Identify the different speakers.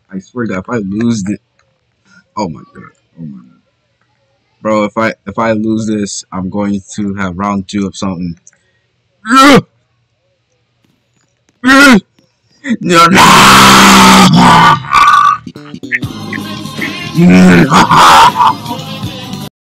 Speaker 1: I swear that if I lose it, oh my god, oh my god, bro, if I lose this, I'm going to have round two of something. No, no!